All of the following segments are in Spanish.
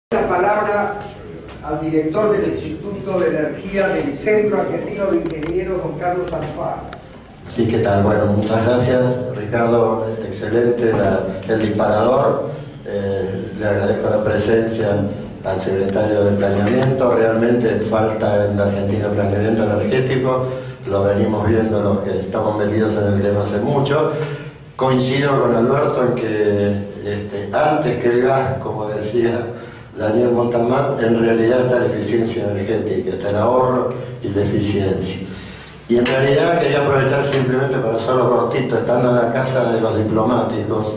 La palabra al director del Instituto de Energía del Centro Argentino de Ingenieros, don Carlos Alfaro. Sí, ¿qué tal? Bueno, muchas gracias, Ricardo, excelente el disparador. Le agradezco la presencia al secretario de Planeamiento. Realmente falta en la Argentina planeamiento energético, lo venimos viendo los que estamos metidos en el tema hace mucho. Coincido con Alberto en que antes que el gas, como decía Daniel Montalmán, en realidad está la eficiencia energética, está el ahorro y la eficiencia. Y en realidad quería aprovechar simplemente para hacerlo cortito, estando en la casa de los diplomáticos,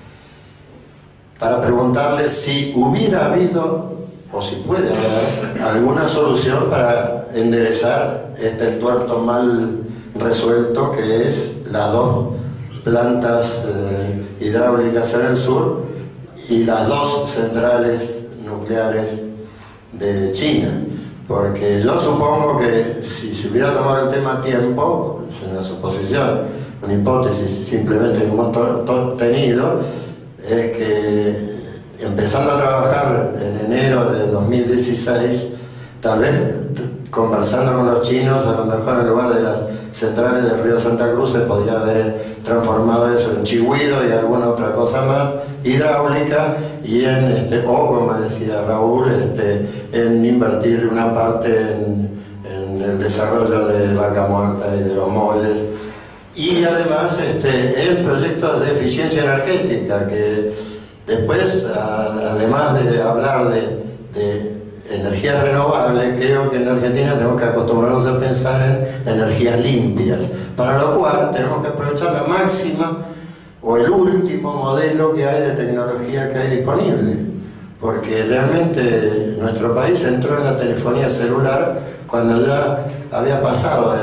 para preguntarles si hubiera habido, o si puede haber, alguna solución para enderezar este entuerto mal resuelto que es las dos plantas hidráulicas en el sur y las dos centrales nucleares de China, porque yo supongo que si se hubiera tomado el tema a tiempo, es una suposición, una hipótesis simplemente que hemos tenido, es que empezando a trabajar en enero de 2016, tal vez conversando con los chinos, a lo mejor en lugar de las centrales del río Santa Cruz se podría haber transformado eso en chigüiro y alguna otra cosa más hidráulica, y o como decía Raúl, en invertir una parte en el desarrollo de Vaca Muerta y de los molles, y además el proyecto de eficiencia energética, que después, además de hablar de energías renovables, creo que en Argentina tenemos que acostumbrarnos a pensar en energías limpias, para lo cual tenemos que aprovechar la máxima o el último modelo que hay de tecnología que hay disponible, porque realmente nuestro país entró en la telefonía celular cuando ya había pasado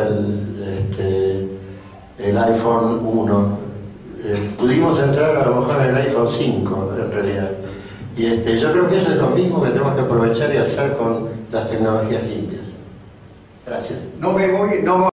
el iPhone 1. Pudimos entrar a lo mejor en el iPhone 5 en realidad. Y yo creo que eso es lo mismo que tenemos que aprovechar y hacer con las tecnologías limpias. Gracias. No me voy